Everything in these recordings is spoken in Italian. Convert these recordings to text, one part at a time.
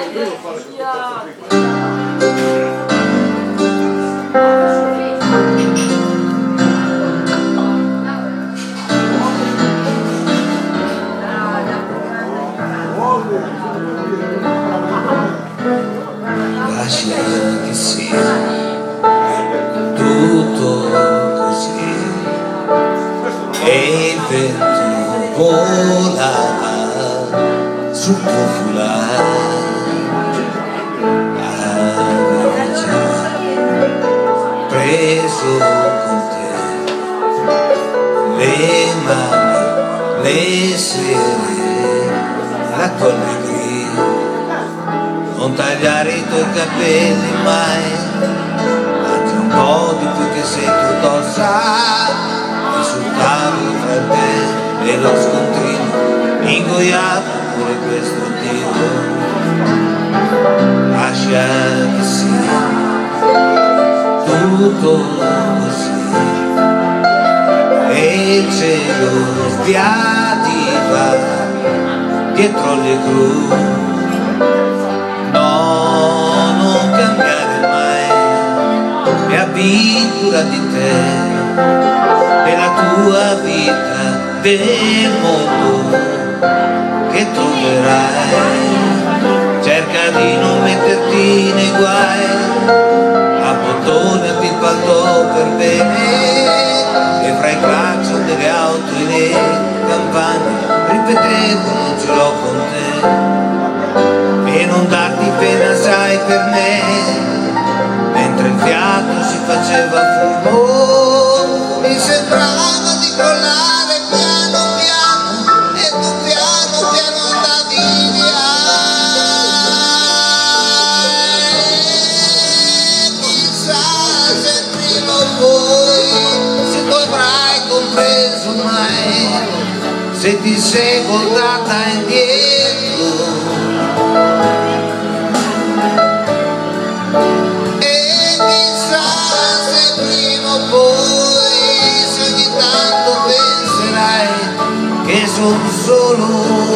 Lascia che sia tutto così e il vento volava sul tuo foulard. Avevi già preso con te le mani, le sere, la tua allegria. Non tagliare i tuoi capelli mai, mangia un po' di più che sei tu addossa, e sul tavolo tra te e lo scontrino ingoiato pure questo Dio. Lascia che sia tutto così e il cielo sbiadiva dietro le gru. Non cambiare mai e abbi cura di te, della tua vita, del mondo che troverai. Cerca di non metterti nei guai, abbottonati il palto per bene e fra i clacson delle auto e le campagne ripetevo non ce l'ho con te. E non darti pena sai per me, mentre il fiato si faceva fumo, mi sembrava di crollare piano piano e tu piano piano andavi via. Chissà se prima o poi, se tu avrai compreso mai, se ti sei voltata indietro. Che sono solo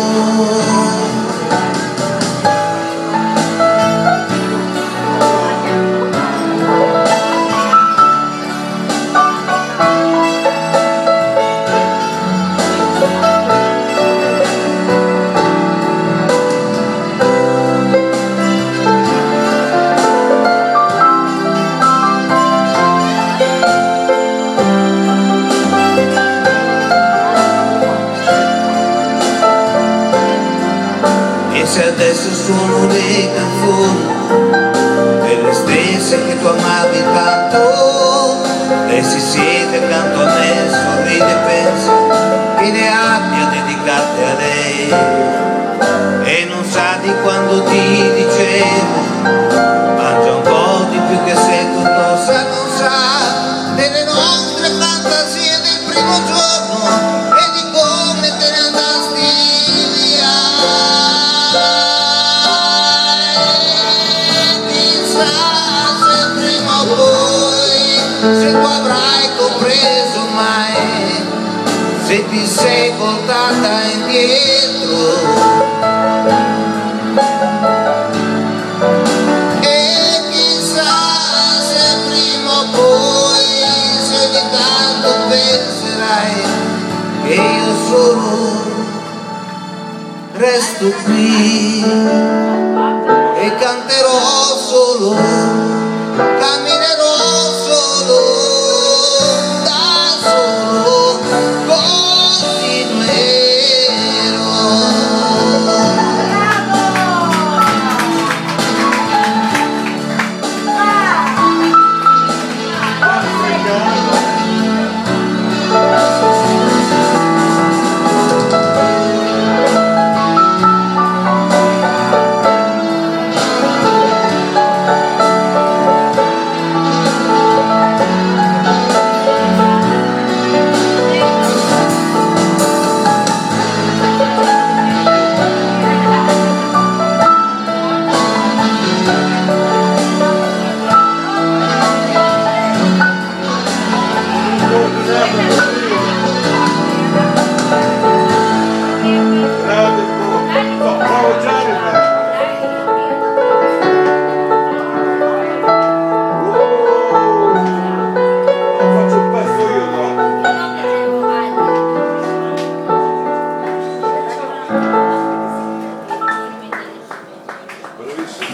se adesso suono le canzoni, quelle stesse che tu amavi tanto, lei si siede accanto a me, sorride e pensa che le abbia dedicate a lei, e non sa di quando ti dicevo, mangia un po' di più che sei tu addossa, non sa delle nostre fantasie del primo giorno e di come te ne andasti via. Se tu avrai compreso mai, se ti sei voltata indietro, e chissà se prima o poi, se ogni tanto penserai che io solo resto qui e canterò solo, camminerò solo, da solo, continuerò. Amen.